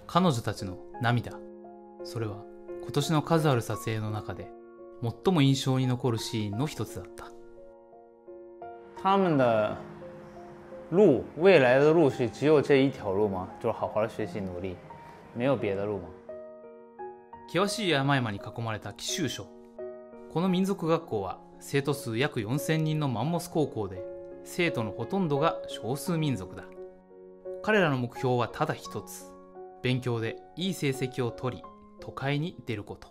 彼女たちの涙。それは今年の数ある撮影の中で最も印象に残るシーンの一つだった。 他们的路，未来的路是只有这一条路吗？就是好好的学习努力，没有别的路吗？ 険しい山々に囲まれた貴州省。この民族学校は生徒数約4000人のマンモス高校で、生徒のほとんどが少数民族だ。彼らの目標はただ一つ。勉強でいい成績を取り、都会に出ること。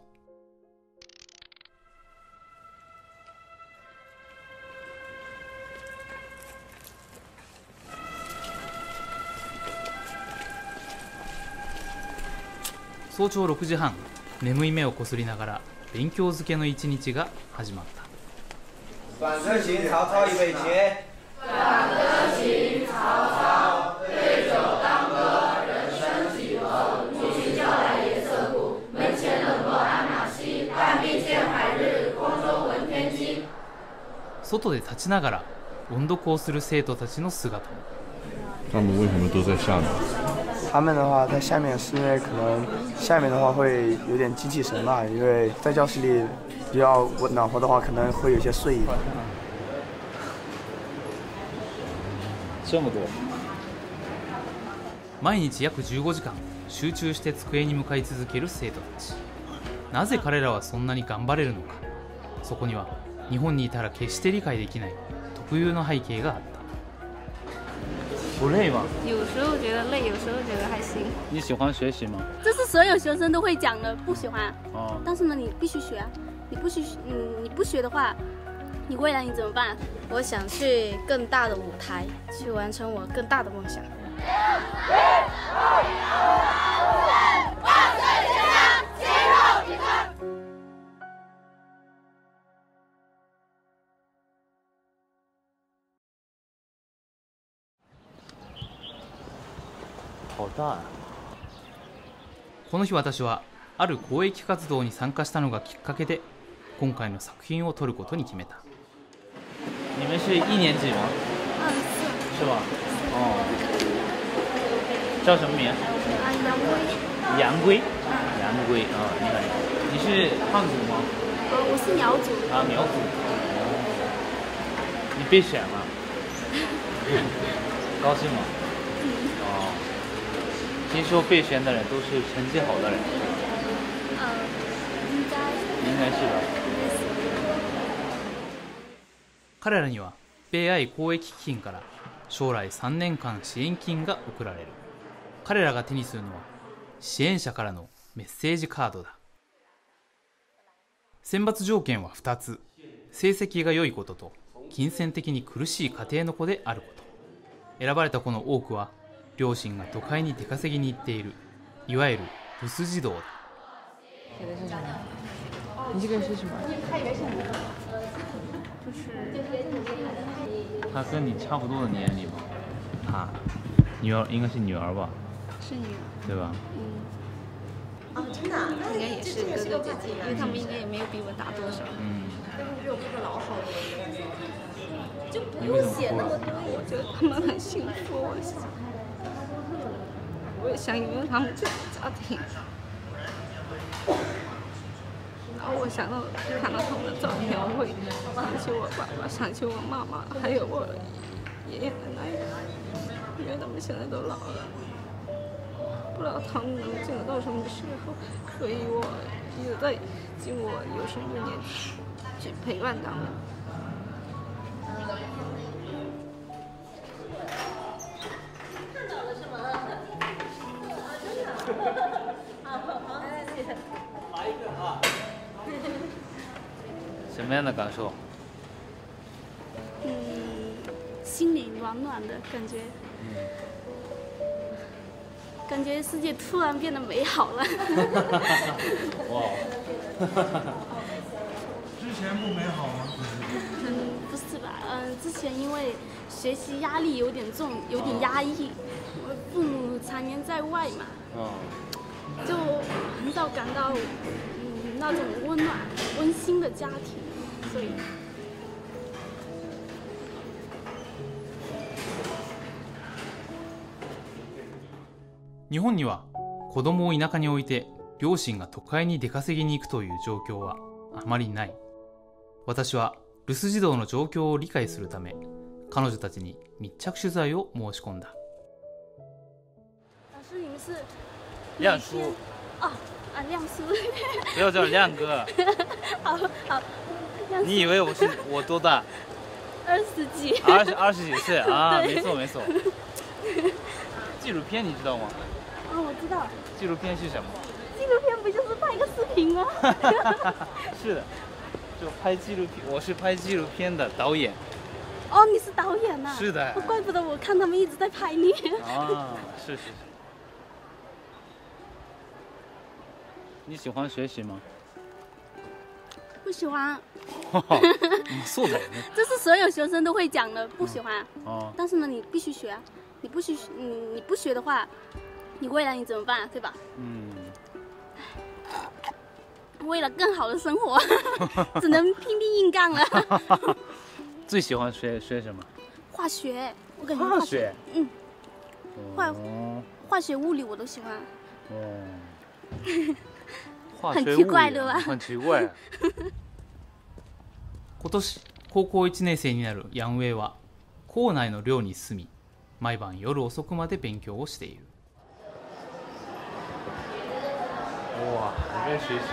早朝6時半、眠い目をこすりながら勉強漬けの一日が始まった。 反歌行曹操预备起。 反歌行曹操，对酒当歌，人生几何？母亲交代颜色苦，门前冷落鞍马稀。半壁见海日，空中闻天鸡。 外で立ちながら音読をする生徒たちの姿も。 他们为什么都在下面？ 他们的话在下面是因为可能下面的话会有点精气神吧，因为在教室里比较暖和的话，可能会有些睡意。 这么多。 毎日約15時間集中して机に向かい続ける生徒たち。なぜ彼らはそんなに頑張れるのか。そこには日本にいたら決して理解できない特有の背景があった。 不累吗？ 有时候觉得累，有时候觉得还行。 你喜欢学习吗？ 这是所有学生都会讲的，不喜欢。 哦。 但是呢，你必须学啊！你不学的话，你未来你怎么办？ 我想去更大的舞台，去完成我更大的梦想。 好大啊！ この日私はある公益活動に参加したのがきっかけで今回の作品を撮ることに決めた。 你们是1年级吗？是吧？哦。叫什么名？杨龟。杨龟啊，你好。你是汉族吗？ 我是苗族。 啊，苗族。你被选了，高兴吗？哦。听说被选的人都是成绩好的人。应该是吧。 彼らには米愛公益基金から将来3年間支援金が贈られる。彼らが手にするのは支援者からのメッセージカードだ。選抜条件は2つ。成績が良いことと金銭的に苦しい家庭の子であること。選ばれた子の多くは両親が都会に出稼ぎに行っている、いわゆるブス児童だ。 你这个是什么？ 他跟你差不多的年龄吗？他女儿应该是女儿吧？ 是女儿， 对吧？ 哦，真的啊？那应该也是哥哥姐姐，因为他们应该也没有比我大多少。 比我哥哥老好多， 就不用写那么多。我觉得他们很幸福，我也想拥有他们这种家庭。然后我想到看到他们的照片，我会想起我爸爸，想起我妈妈，还有我爷爷奶奶，因为他们现在都老了，不知道他们能健到什么时候，所以我一直在尽我有生之年去陪伴他们。 看到了是吗？ 什么样的感受？ 心里暖暖的感觉，感觉世界突然变得美好了。 哇！ 之前不美好吗？ 不是吧？之前因为学习压力有点重，有点压抑，我父母常年在外嘛，就很少感到那种温暖、温馨的家庭，所以。 日本には子供を田舎に置いて両親が都会に出稼ぎに行くという状況はあまりない。私は留守児童の状況を理解するため、彼女たちに密着取材を申し込んだ。 老师，你们是亮叔哦啊，亮叔， 不要叫亮哥。 好好，亮叔你以为我多大 20几， ？20几岁啊？ 对没错没错。纪录片你知道吗？ 哦，我知道， 纪录片是什么？ 纪录片不就是拍个视频吗？ 是的，就拍纪录片，我是拍纪录片的导演。 哦，你是导演呐？ 是的。 怪不得我看他们一直在拍你。 啊，是。你喜欢学习吗？ 不喜欢。 そうだよね。 这是所有学生都会讲的，不喜欢。 哦。 但是呢，你必须学啊！你不学的话，你未来你怎么办啊？对吧？ 嗯。 为了更好的生活，只能拼命硬干了。 最喜欢学什么？ 化学，我感觉化学， 化学、物理我都喜欢。 化学很奇怪的吧？ 很奇怪。 今年高校1年生になるヤンウェイは校内の寮に住み、毎晩夜遅くまで勉強をしている。 哇，还在学习。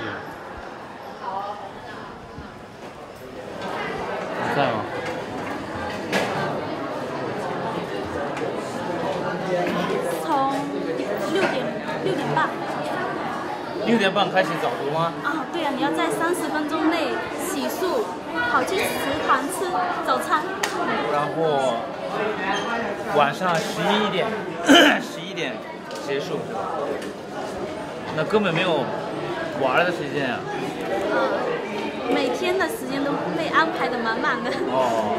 你在吗？ 从6点半。 6点半开始早读吗？ 啊，对啊，你要在30分钟内洗漱，跑去食堂吃早餐。 然后晚上11点结束，那根本没有玩的时间啊。 每天的时间都被安排的满满的。 哦。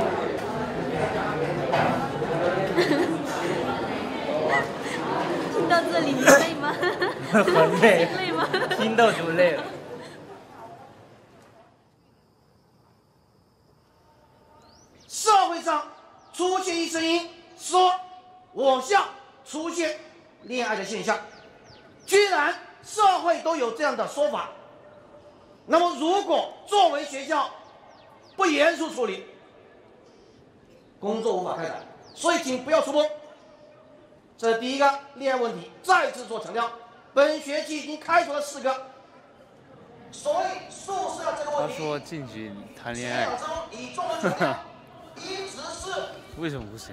听到这里你累吗？ 很累。 累吗？ 听到就累了。 社会上出现一声音说，我校出现恋爱的现象，居然社会都有这样的说法。那么，如果作为学校不严肃处理，工作无法开展，所以请不要出风。这是第一个恋爱问题，再次做强调。本学期已经开除了4个，所以宿舍这个问题， 他说禁止谈恋爱。为什么不行？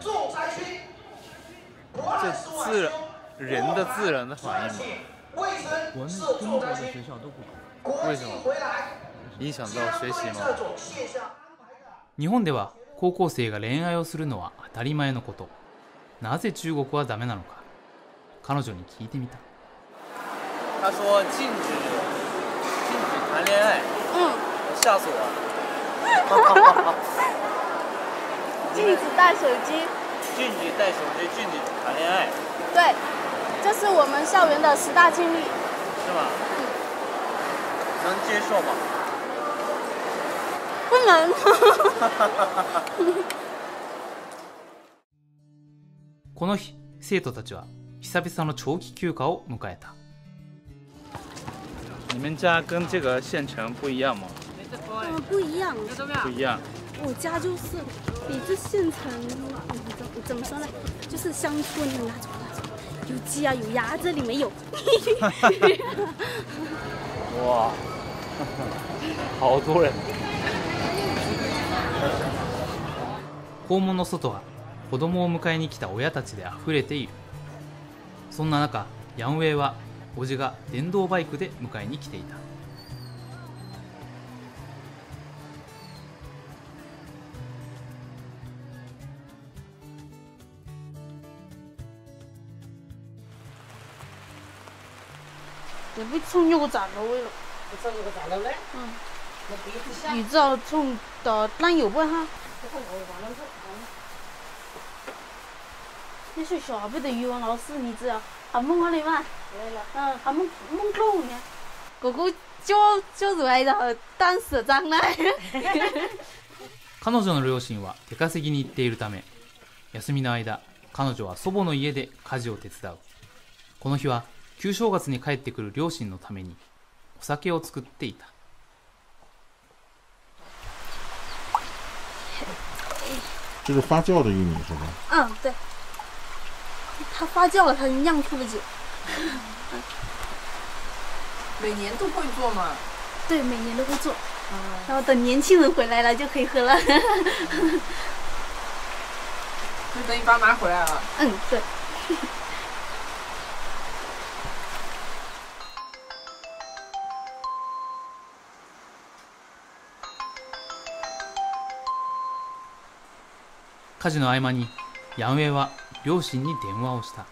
这人的自然的反应嘛。 国内中国的学校都不可。 为什么？影響到学習吗？ 日本では高校生が恋愛をするのは当たり前のこと。なぜ中国はダメなのか、彼女に聞いてみた。 他说禁止谈恋爱。吓死我了。 禁止带手机。 禁止带手机，禁止谈恋爱。 对，这是我们校园的10大禁令。 是吗？能接受吗？ 不能。 この日、生徒たちは久々の長期休暇を迎えた。 你们家跟这个县城不一样吗？ 不一样。 不一样。 我家就是比这县城，怎么说呢？就是乡村的那种，有鸡啊，有鸭，这里没有。 哇，好多人。 校門の外は子供を迎えに来た親たちであふれている。そんな中、ヤンウェイは叔父が電動バイクで迎えに来ていた。 也被冲有个站了位了。 上有个咋了嘞？ 你知道冲到哪有不哈？你学校不得语文老师，你知道？还蒙我的嘛？还蒙空呢。哥哥就来了，当社长来。 彼女の両親は出稼ぎに行っているため、休みの間、彼女は祖母の家で家事を手伝う。この日は旧正月に帰ってくる両親のためにお酒を作っていた。 这是发酵的玉米是吧？ 嗯，对。它发酵了，它酿出的酒。 每年都会做吗？ 对，每年都会做。然后等年轻人回来了就可以喝了。 就等你爸妈回来了。 嗯，对。 家事の合間にヤンウェイは両親に電話をした。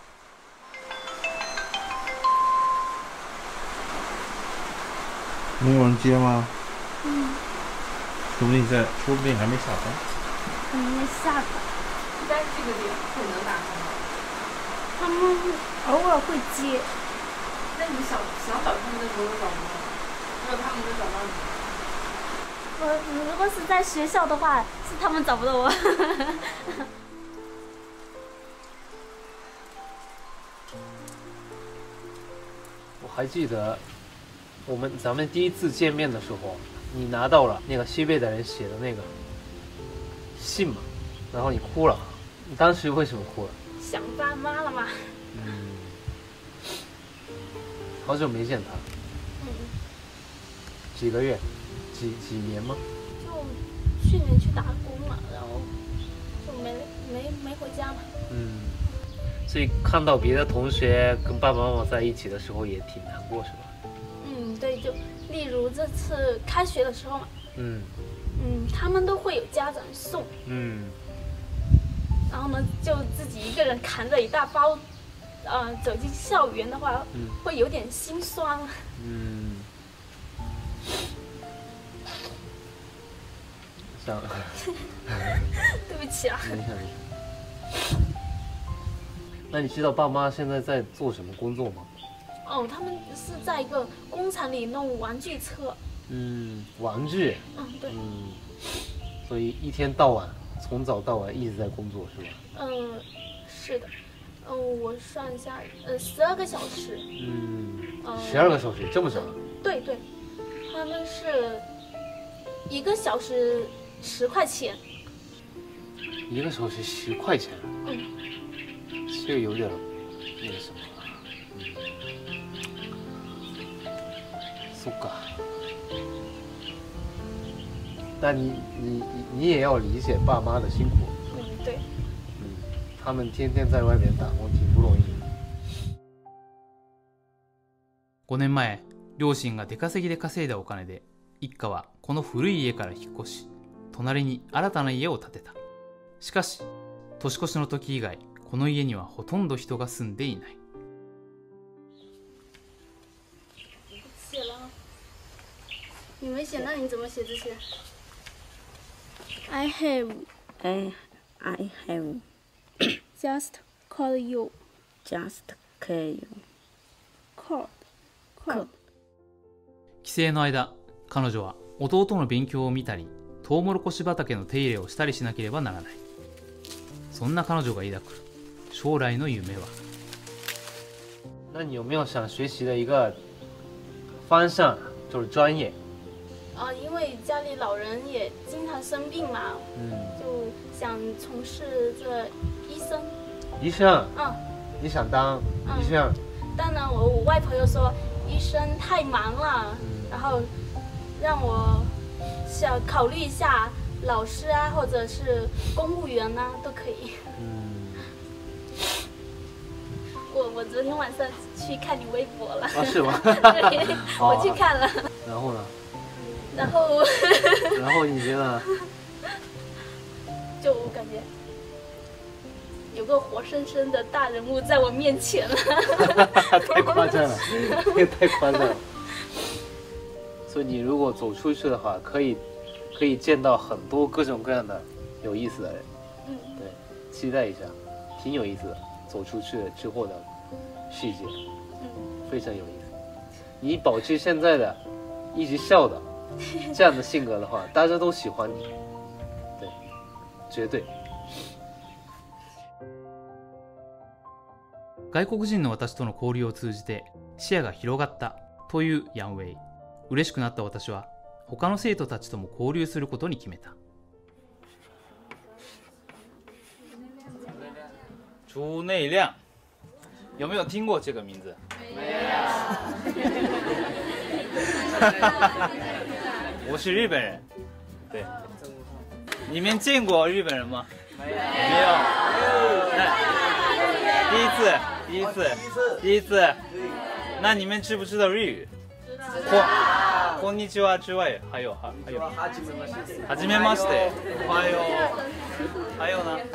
没有人接吗？ 说不定还没下班。 还没下班。 一般这个点很能打通吗？ 他们偶尔会接。 那你想找他们的时候找吗？没有他们就找到你。 如果是在学校的话，是他们找不到我。 我还记得咱们第一次见面的时候，你拿到了那个西北的人写的那个信嘛，然后你哭了。你当时为什么哭了？ 想爸妈了嘛。 好久没见他。几个月？几年吗？ 就去年去打工了，然后就没回家嘛。 所以看到别的同学跟爸爸妈妈在一起的时候也挺难过，是吧？ 对，就例如这次开学的时候嘛。他们都会有家长送。然后呢，就自己一个人扛着一大包，走进校园的话，会有点心酸。对不起啊。 那你知道爸妈现在在做什么工作吗？ 他们是在一个工厂里弄玩具车。 玩具。 对。 所以一天到晚，从早到晚一直在工作，是吧？ 是的。我算一下，12个小时。 12个小时，这么长？ 对，他们是1个小时10块钱。 1个小时10块钱？这个有点那个什么。そっか。那你也要理解爸妈的辛苦。 对。 他们天天在外面打工，挺不容易。 5年前、両親が出稼ぎで稼いだお金で、一家はこの古い家から引っ越し、隣に新たな家を建てた。しかし、年越しの時以外、この家にはほとんど人が住んでいない。 写了。你没写，那你怎么写这些 ？I have just called you. Called. 帰省の間、彼女は弟の勉強を見たり、トウモロコシ畑の手入れをしたりしなければならない。そんな彼女が抱く将来の夢は。 那你有没有想学习的一个方向，就是专业？ 因为家里老人也经常生病嘛，就想从事这医生。 医生？你想当医生？ 但呢，我外婆又说医生太忙了，然后让我想考虑一下老师啊，或者是公务员啊，都可以。我昨天晚上去看你微博了。 是吗？ 对，我去看了。 然后呢？ 然后你觉得？ 就我感觉有个活生生的大人物在我面前了。 太夸张了，这个太夸张了。所以你如果走出去的话，可以见到很多各种各样的有意思的人。对，期待一下，挺有意思的。走出去之后的世界，非常有意思。你保持现在的一直笑的这样的性格的话，大家都喜欢你。对，绝对。 外国人の私との交流を通じて視野が広がったというヤンウェイ。嬉しくなった私は他の生徒たちとも交流することに決めた。 猪内亮，有没有听过这个名字？没有。我是日本人，对。你们见过日本人吗？没有。第一次。那你们知不知道日语？こんにちは之外还有はじめまして。还有呢？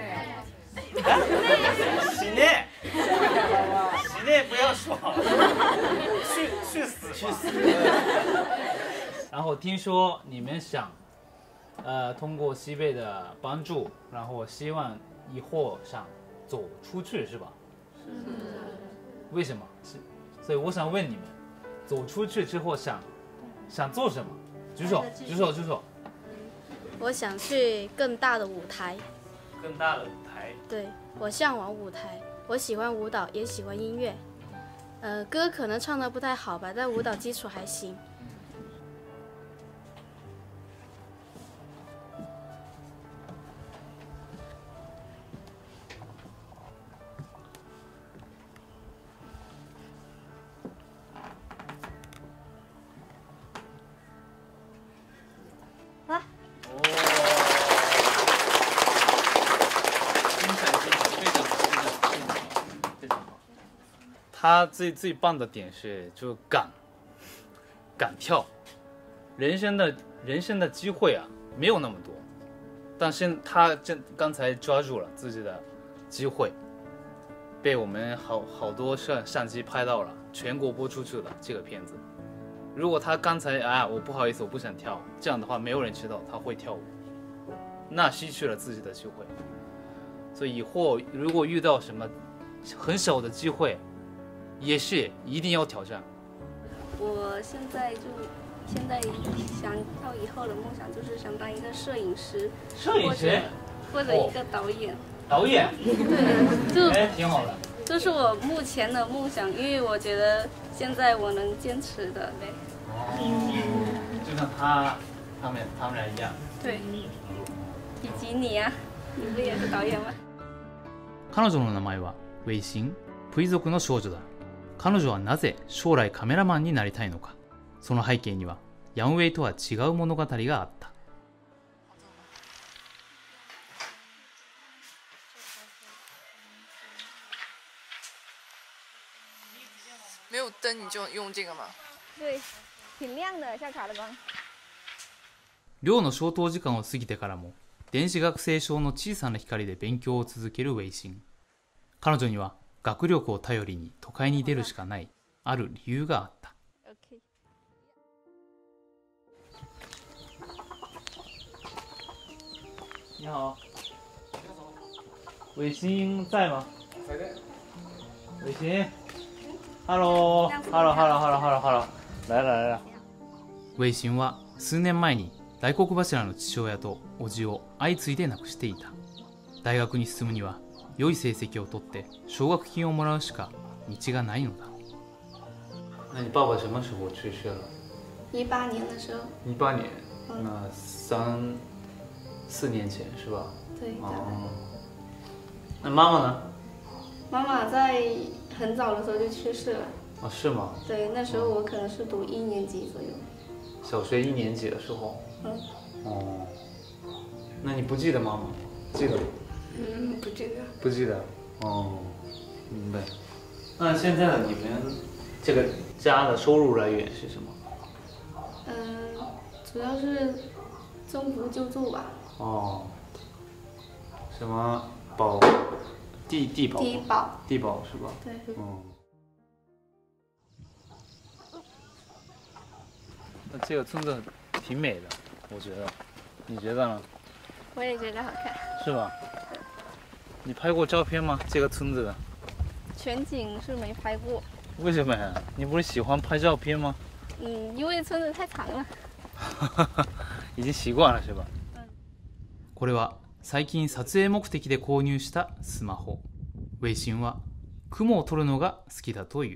洗内，不要说，去死！然后听说你们想，通过西贝的帮助，然后希望以后想走出去，是吧？是。为什么？所以我想问你们，走出去之后想做什么？举手！ 我想去更大的舞台。 更大的舞台。 对，我向往舞台，我喜欢舞蹈，也喜欢音乐。歌可能唱得不太好吧，但舞蹈基础还行。 他最棒的点是就敢跳，人生的机会啊没有那么多，但是他刚才抓住了自己的机会，被我们好多相机拍到了，全国播出去了这个片子。如果他刚才我不好意思，我不想跳，这样的话没有人知道他会跳舞，那失去了自己的机会。所以以后如果遇到什么很小的机会，也是一定要挑战。 我现在想到以后的梦想就是想当一个摄影师，或者一个导演。 导演？ 对，就挺好的。 这是我目前的梦想，因为我觉得现在我能坚持的嘞。 就像他们俩一样。 对，以及你啊，你不也是导演吗？ 彼女の名前はウェイシン、プイ族の少女だ。彼女はなぜ将来カメラマンになりたいのか。その背景にはヤンウェイとは違う物語があった。 没有灯你就用这个吗？ 对，挺亮的，像卡的光。 寮の消灯時間を過ぎてからも電子学生証の小さな光で勉強を続けるウェイシン。彼女には学力を頼りに都会に出るしかないある理由があった。 你好，伟星在吗？伟星 ，Hello， 来。 ウェイシンは数年前に大黒柱の父親と叔父を相次いで亡くしていた。大学に進むには良い成績を取って奨学金をもらうしか道がないのだ。 那你爸爸什么时候去世了 ？18年的时候。 18年，那3-4年前是吧？ 对。 那妈妈呢？ 妈妈在很早的时候就去世了。 是吗？ 对，那时候我可能是读1年级左右。 小学1年级的时候。那你不记得妈妈？记得吗？ 不记得。 不记得。明白。那现在的你们这个家的收入来源是什么？ 主要是政府救助吧。 什么低保是吧？ 对。 那这个村子挺美的，我觉得，你觉得呢？ 我也觉得好看。 是吧？你拍过照片吗？这个村子的？ 全景是没拍过。 为什么呀？你不是喜欢拍照片吗？ 因为村子太长了。 已经习惯了是吧？ これは最近撮影目的で購入したスマホ。ウェイシンは雲を取るのが好きだという。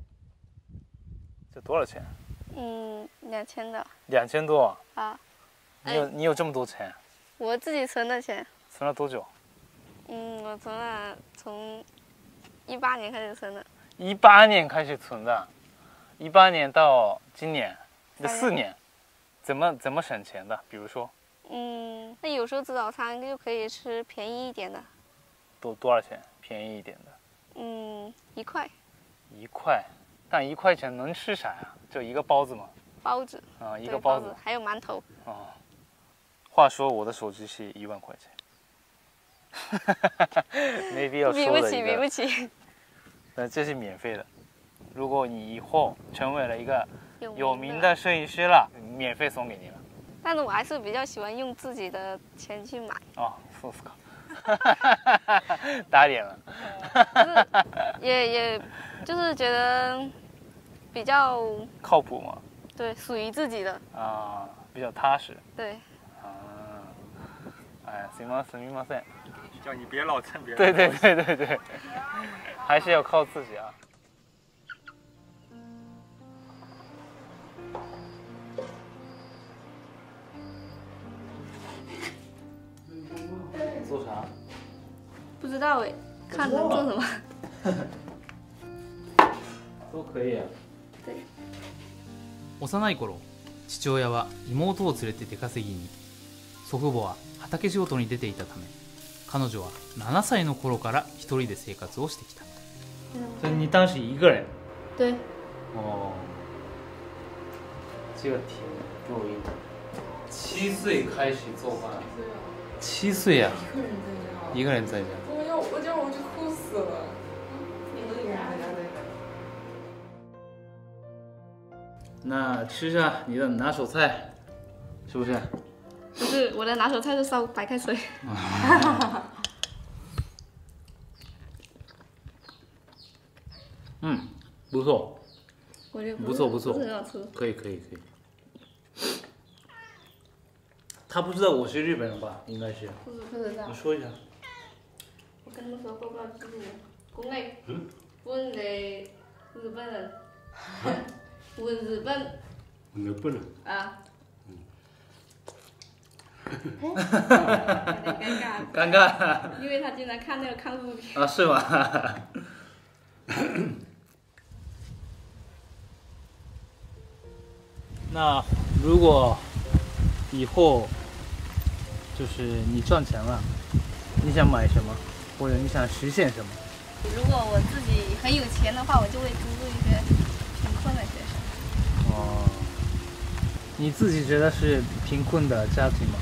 这多少钱 ？2000的。 2000多啊？ 你有这么多钱？ 我自己存的钱。 存了多久？ 我存了从18年开始存的。 18年开始存的，18年到今年，这4年，怎么省钱的？比如说？ 那有时候吃早餐就可以吃便宜一点的。 多少钱？便宜一点的 ？1块。 1块，但1块钱能吃啥呀？就一个包子吗？ 包子。 一个包子， 还有馒头。 话说我的手机是1万块钱。没必要说的一个。 比不起。 但这是免费的。如果你以后成为了一个有名的摄影师了，免费送给你了。 但是我还是比较喜欢用自己的钱去买。 そうですか。打脸了。 也就是觉得比较靠谱嘛。 对，属于自己的。 比较踏实。 对。 すみません。 叫你别老蹭别人。 对，还是要靠自己啊。做啥？ 不知道哎，看能做什么。 都可以啊。 对。 幼い頃、父親は妹を連れて出稼ぎに、祖父母は畑仕事に出ていたため、彼女は7歳の頃から一人で生活をしてきた。 所以你当时一个人？ 对。 这个挺不容易的。7岁开始做饭。7岁啊！一个人在家。 我就哭死了。 那吃下你的拿手菜，是不是？ 不是，我的拿手菜是烧白开水。 不错。 我觉得不错， 很好吃。 可以。他不知道我是日本人吧？应该是。 不知道。 你说一下。 我跟他们说过，不知道是国内问的日本人，问日本。 日本人。 有点尴尬。 因为他经常看那个抗日片。 是吗？那如果以后就是你赚钱了，你想买什么，或者你想实现什么？ 如果我自己很有钱的话，我就会资助一些贫困的学生。 你自己觉得是贫困的家庭吗？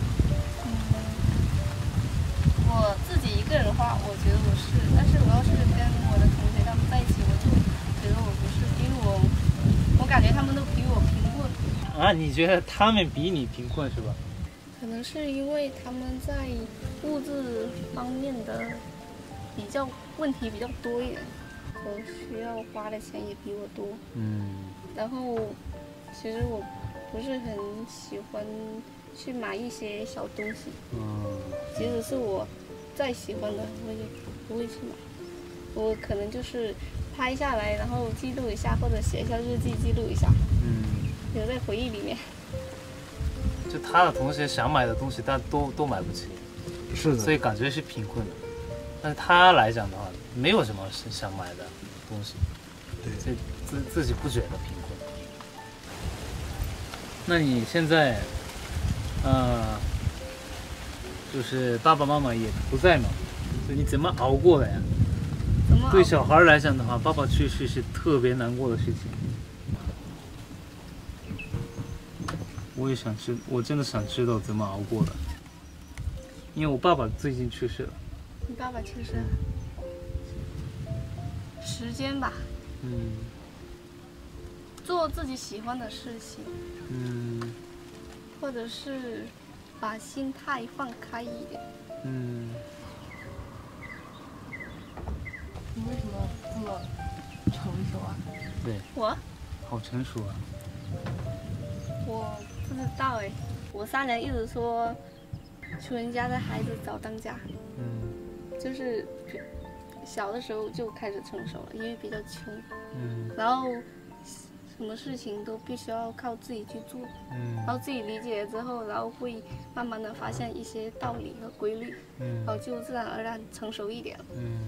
我自己一个人的话，我觉得我是，但是我要是跟我的同学他们在一起，我就觉得我不是，因为我感觉他们都比我贫困。 你觉得他们比你贫困是吧？ 可能是因为他们在物质方面的问题比较多一点，我需要花的钱也比我多。然后其实我不是很喜欢去买一些小东西。即使是我再喜欢的，我也不会去买。我可能就是拍下来，然后记录一下，或者写一下日记记录一下。留在回忆里面。 就他的同学想买的东西，但都买不起， 是的， 所以感觉是贫困的。但是他来讲的话，没有什么是想买的东西， 对， 所以自己不觉得贫困。那你现在，就是爸爸妈妈也不在嘛，所以你怎么熬过的呀？对小孩来讲的话，爸爸去世是特别难过的事情。我真的想知道怎么熬过的，因为我爸爸最近去世了。 你爸爸去世了？时间吧。做自己喜欢的事情。或者是把心态放开一点。 你为什么这么成熟啊？ 对。 我？ 好成熟啊。 我不知道哎，我3人一直说穷人家的孩子早当家。就是小的时候就开始成熟了，因为比较穷，然后什么事情都必须要靠自己去做，然后自己理解了之后，然后会慢慢的发现一些道理和规律，然后就自然而然成熟一点了。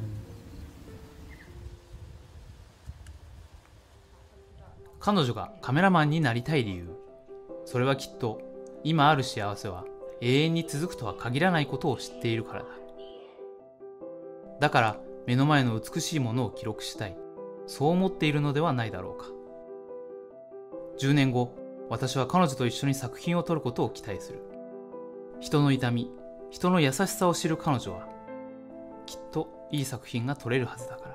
彼女がカメラマンになりたい理由、それはきっと今ある幸せは永遠に続くとは限らないことを知っているからだ。だから目の前の美しいものを記録したい、そう思っているのではないだろうか。10年後、私は彼女と一緒に作品を撮ることを期待する。人の痛み、人の優しさを知る彼女はきっといい作品が撮れるはずだから。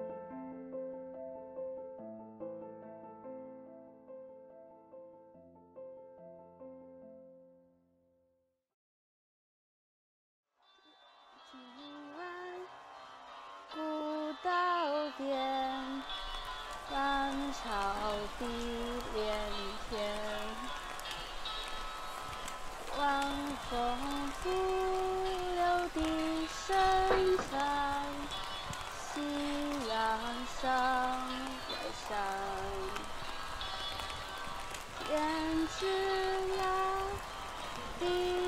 古道边，浪潮碧连天，晚风拂柳笛声残，夕阳上外山，天之涯。